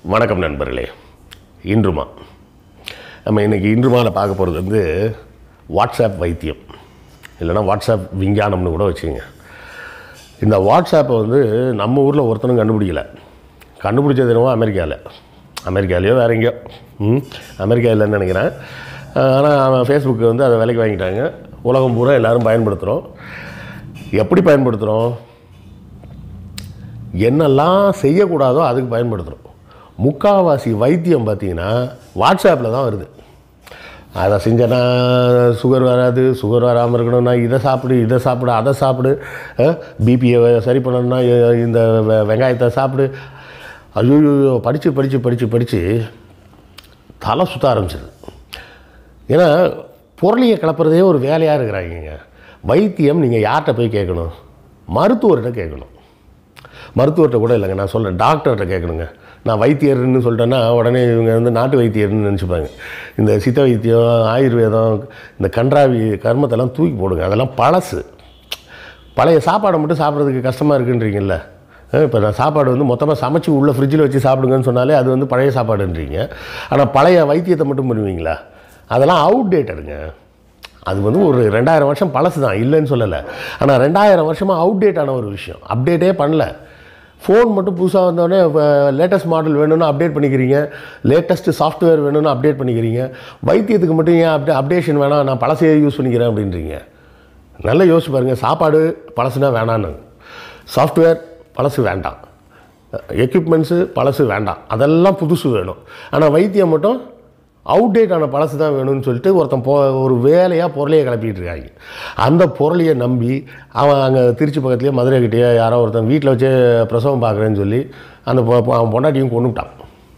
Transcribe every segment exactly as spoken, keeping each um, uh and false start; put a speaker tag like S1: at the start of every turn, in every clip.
S1: வணக்கம் நண்பர்களே. இன்றுமா நம்ம இன்றைக்கி இன்றுமாவில் பார்க்க போகிறது வந்து வாட்ஸ்அப் வைத்தியம், இல்லைனா வாட்ஸ்அப் விஞ்ஞானம்னு கூட வச்சுங்க. இந்த வாட்ஸ்அப்பை வந்து நம்ம ஊரில் ஒருத்தனும் கண்டுபிடிக்கலை. கண்டுபிடிச்சது என்னவோ அமெரிக்காவில், அமெரிக்காலேயோ வேறு எங்கேயோ, ம் அமெரிக்கா இல்லைன்னு நினைக்கிறேன். ஆனால் ஃபேஸ்புக்கு வந்து அதை விலைக்கு வாங்கிட்டாங்க. உலகம் பூரா எல்லோரும் பயன்படுத்துகிறோம். எப்படி பயன்படுத்துகிறோம்? என்னெல்லாம் செய்யக்கூடாதோ அதுக்கு பயன்படுத்துகிறோம். முக்கால்வாசி வைத்தியம் பார்த்திங்கன்னா வாட்ஸ்அப்பில் தான் வருது. அதை செஞ்சேன்னா சுகர் வராது, சுகர் வராமல் இருக்கணும்னா இதை சாப்பிடு, இதை சாப்பிடு, அதை சாப்பிடு, பிபியை சரி பண்ணணும்னா இந்த வெங்காயத்தை சாப்பிடு. ஐயோ படித்து படித்து படித்து படித்து தலை சுற்ற ஆரம்பிச்சிது. ஏன்னா பொருளையை கிளப்புறதே ஒரு வேலையாக இருக்கிறாங்க. வைத்தியம் நீங்கள் யார்கிட்ட போய் கேட்கணும்? மருத்துவர்கிட்ட கேட்கணும். மருத்துவர்கிட்ட கூட இல்லைங்க, நான் சொல்கிறேன் டாக்டர்கிட்ட கேட்கணுங்க. நான் வைத்தியர்னு சொல்லிட்டேன்னா உடனே இவங்க வந்து நாட்டு வைத்தியர்னு நினச்சிப்பாங்க. இந்த சித்த வைத்தியம், ஆயுர்வேதம், இந்த கன்றாவி கர்மத்தெல்லாம் தூக்கி போடுங்க. அதெல்லாம் பழசு. பழைய சாப்பாடை மட்டும் சாப்பிட்றதுக்கு கஷ்டமாக இருக்குன்றீங்கல்ல. இப்போ நான் சாப்பாடு வந்து மொத்தமாக சமைச்சி உள்ளே ஃப்ரிட்ஜில் வச்சு சாப்பிடுங்கன்னு சொன்னாலே அது வந்து பழைய சாப்பாடுன்றீங்க. ஆனால் பழைய வைத்தியத்தை மட்டும் பண்ணுவீங்களா? அதெல்லாம் அவுட் டேட்டடுங்க. அது வந்து ஒரு ரெண்டாயிரம் வருஷம் பழசு தான், இல்லைன்னு சொல்லலை. ஆனால் ரெண்டாயிரம் வருஷமாக அவுட் டேட்டான ஒரு விஷயம். அப்டேட்டே பண்ணல. ஃபோன் மட்டும் புதுசாக வந்தோடனே லேட்டஸ்ட் மாடல் வேணும்னு அப்டேட் பண்ணிக்கிறீங்க, லேட்டஸ்ட்டு சாஃப்ட்வேர் வேணும்னு அப்டேட் பண்ணிக்கிறீங்க. வைத்தியத்துக்கு மட்டும் ஏன் அப்டே அப்டேஷன் வேணாம், நான் பழசையே யூஸ் பண்ணிக்கிறேன் அப்படின்றீங்க. நல்லா யோசிச்சு பாருங்கள். சாப்பாடு பழசுனா வேணான்னு, சாஃப்ட்வேர் பழசு வேண்டாம், எக்யூப்மெண்ட்ஸு பழசு வேண்டாம், அதெல்லாம் புதுசு வேணும். ஆனால் வைத்தியம் மட்டும் அவுடேட்டான பழசு தான் வேணும்னு சொல்லிட்டு ஒருத்தன் போ ஒரு வேலையாக பொருளையை கிளப்பிட்டு இருக்காங்க. அந்த பொருளையை நம்பி அவன் அங்கே திருச்சி பக்கத்துலேயே மதுரைக்கிட்டேயே யாரோ ஒருத்தன் வீட்டில் வச்சே பிரசவம் பார்க்குறேன்னு சொல்லி அந்த அவன் பொண்டாட்டியும் கொண்டுட்டான்.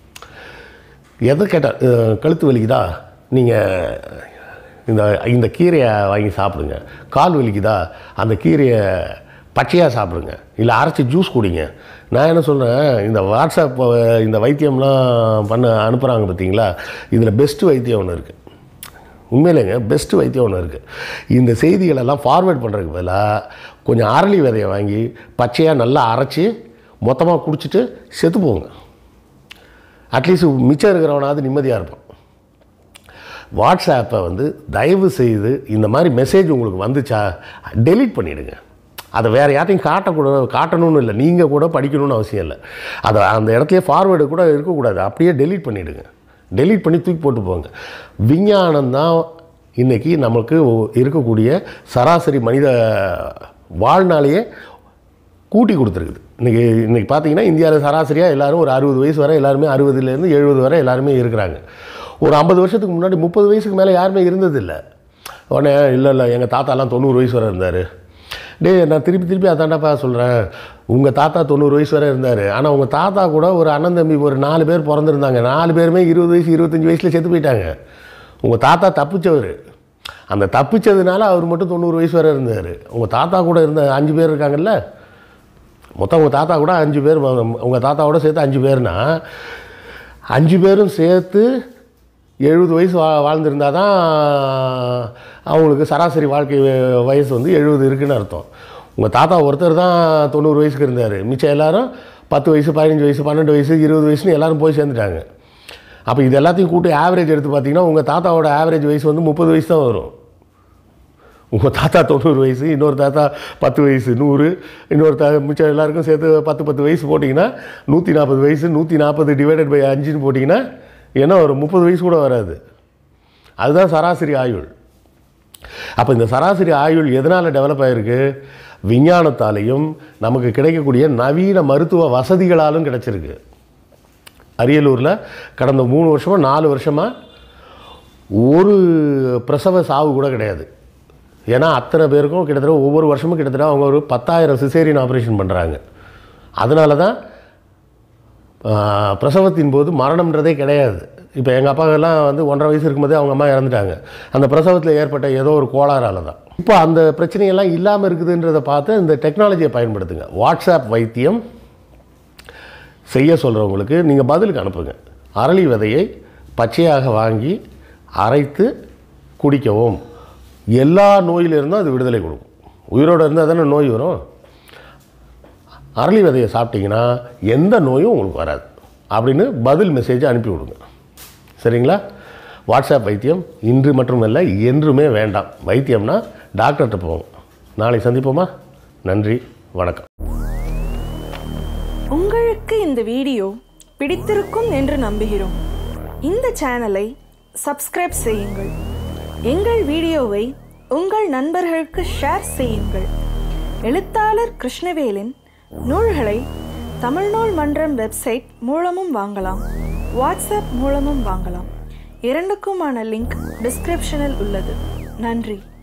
S1: எதை கேட்டால் கழுத்து வலிக்குதா, நீங்கள் இந்த இந்த கீரையை வாங்கி சாப்பிடுங்க. கால் வலிக்குதா, அந்த கீரையை பச்சையாக சாப்பிடுங்க, இல்லை அரைச்சி ஜூஸ் குடிங்க. நான் என்ன சொல்கிறேன், இந்த வாட்ஸ்அப் இந்த வைத்தியம்லாம் பண்ண அனுப்புகிறாங்க பார்த்தீங்களா, இதில் பெஸ்ட்டு வைத்தியம் ஒன்று இருக்குது. உண்மையிலேங்க பெஸ்ட்டு வைத்தியம் ஒன்று இருக்குது. இந்த செய்திகளெல்லாம் ஃபார்வேர்ட் பண்ணுறதுக்கு பதிலாக கொஞ்சம் அரளி விதையை வாங்கி பச்சையாக நல்லா அரைச்சி மொத்தமாக குடிச்சிட்டு செத்து போங்க. அட்லீஸ்ட் மிச்சம் இருக்கிறவனாவது நிம்மதியாக இருப்பான். வாட்ஸ்அப்பை வந்து தயவு செய்து இந்த மாதிரி மெசேஜ் உங்களுக்கு வந்துச்சா டெலீட் பண்ணிவிடுங்க. அதை வேறு யார்ட்டையும் காட்டக்கூடாது, காட்டணும்னு இல்லை, நீங்கள் கூட படிக்கணும்னு அவசியம் இல்லை. அதை அந்த இடத்துலையே ஃபார்வேர்டு கூட இருக்கக்கூடாது, அப்படியே டெலீட் பண்ணிவிடுங்க. டெலீட் பண்ணி தூக்கி போட்டு போங்க. விஞ்ஞானம் தான் இன்றைக்கி நமக்கு இருக்கக்கூடிய சராசரி மனித வாழ்நாளையே கூட்டி கொடுத்துருக்குது. இன்றைக்கி இன்றைக்கி பார்த்தீங்கன்னா இந்தியாவில் சராசரியாக எல்லோரும் ஒரு அறுபது வயசு வரை எல்லாருமே, அறுபதுலேருந்து எழுபது வரை எல்லாருமே இருக்கிறாங்க. ஒரு ஐம்பது வருஷத்துக்கு முன்னாடி முப்பது வயசுக்கு மேலே யாருமே இருந்ததில்லை. உடனே இல்லை இல்லை எங்கள் தாத்தாலாம் தொண்ணூறு வயசு வரை இருந்தார். டே நான் திருப்பி திருப்பி அதாண்டப்பா சொல்கிறேன். உங்கள் தாத்தா தொண்ணூறு வயசு வரை இருந்தார். ஆனால் உங்கள் தாத்தா கூட ஒரு அண்ணன் தம்பி ஒரு நாலு பேர் பிறந்திருந்தாங்க. நாலு பேருமே இருபது வயசு இருபத்தஞ்சி வயசில் செத்து போயிட்டாங்க. உங்கள் தாத்தா தப்பிச்சவர். அந்த தப்பிச்சதுனால அவர் மட்டும் தொண்ணூறு வயசு வரை இருந்தார். உங்கள் தாத்தா கூட இருந்த அஞ்சு பேர் இருக்காங்கல்ல, மொத்தம் உங்கள் தாத்தா கூட அஞ்சு பேர், உங்கள் தாத்தாவோட சேர்த்து அஞ்சு பேர்னா அஞ்சு பேரும் சேர்த்து எழுபது வயசு வா வாழ்ந்துருந்தால் தான் அவங்களுக்கு சராசரி வாழ்க்கை வயசு வந்து எழுபது இருக்குதுன்னு அர்த்தம். உங்கள் தாத்தா ஒருத்தர் தான் தொண்ணூறு வயசுக்கு இருந்தார். மிச்சம் எல்லோரும் பத்து வயசு பதினஞ்சு வயசு பன்னெண்டு வயசு இருபது வயசுன்னு எல்லோரும் போய் சேர்ந்துட்டாங்க. அப்போ இது எல்லாத்தையும் கூட்டி ஆவரேஜ் எடுத்து பார்த்தீங்கன்னா உங்கள் தாத்தாவோட ஆவரேஜ் வயசு வந்து முப்பது வயசு தான் வரும். உங்கள் தாத்தா தொண்ணூறு வயசு, இன்னொரு தாத்தா பத்து வயசு, நூறு, இன்னொரு தா மிச்சம் எல்லாருக்கும் சேர்த்து பத்து பத்து வயசு போட்டிங்கன்னா நூற்றி நாற்பது வயசு, நூற்றி நாற்பது டிவைடட் பை அஞ்சுன்னு போட்டிங்கன்னா ஏன்னா ஒரு முப்பது வயசு கூட வராது. அதுதான் சராசரி ஆயுள். அப்போ இந்த சராசரி ஆயுள் எதனால் டெவலப் ஆகிருக்கு? விஞ்ஞானத்தாலையும் நமக்கு கிடைக்கக்கூடிய நவீன மருத்துவ வசதிகளாலும் கிடச்சிருக்கு. அரியலூரில் கடந்த மூணு வருஷமாக நாலு வருஷமாக ஒரு பிரசவ சாவு கூட கிடையாது. ஏன்னா அத்தனை பேருக்கும் கிட்டத்தட்ட ஒவ்வொரு வருஷமும் கிட்டத்தட்ட அவங்க ஒரு பத்தாயிரம் சிசேரியன் ஆப்ரேஷன் பண்ணுறாங்க. அதனால தான் பிரசவத்தின் போது மரணம்ன்றதே கிடையாது. இப்போ எங்கள் அப்பாவெல்லாம் வந்து ஒன்றரை வயசு இருக்கும்போதே அவங்க அம்மா இறந்துட்டாங்க. அந்த பிரசவத்தில் ஏற்பட்ட ஏதோ ஒரு கோளாறால் தான். இப்போ அந்த பிரச்சனையெல்லாம் இல்லாமல் இருக்குதுன்றதை பார்த்து இந்த டெக்னாலஜியை பயன்படுத்துங்க. வாட்ஸ்அப் வைத்தியம் செய்ய சொல்கிறவங்களுக்கு நீங்கள் பதிலுக்கு அனுப்புங்க. அரளி விதையை பச்சையாக வாங்கி அரைத்து குடிக்கவும். எல்லா நோயிலிருந்தும் அது விடுதலை கொடுக்கும். உயிரோடு இருந்தால் தானே நோய் வரும். அரளி விதையை சாப்பிட்டிங்கன்னா எந்த நோயும் உங்களுக்கு வராது. அப்படின்னு பதில் மெசேஜ் அனுப்பி விடுங்க. சரிங்களா? வாட்ஸ்அப் வைத்தியம் இன்று மற்றும் இல்லை, என்றுமே வேண்டாம். வைத்தியம்னா டாக்டர்கிட்ட போவோம். நாளை சந்திப்போமா? நன்றி, வணக்கம்.
S2: உங்களுக்கு இந்த வீடியோ பிடித்திருக்கும் என்று நம்புகிறோம். இந்த சேனலை சப்ஸ்கிரைப் செய்யுங்கள். எங்கள் வீடியோவை உங்கள் நண்பர்களுக்கு ஷேர் செய்யுங்கள். எழுத்தாளர் கிருஷ்ணவேலின் நூல்களை தமிழ்நூல் மன்றம் வெப்சைட் மூலமும் வாங்கலாம், வாட்ஸ்அப் மூலமும் வாங்கலாம். இரண்டுக்குமான லிங்க் டிஸ்கிரிப்ஷனில் உள்ளது. நன்றி.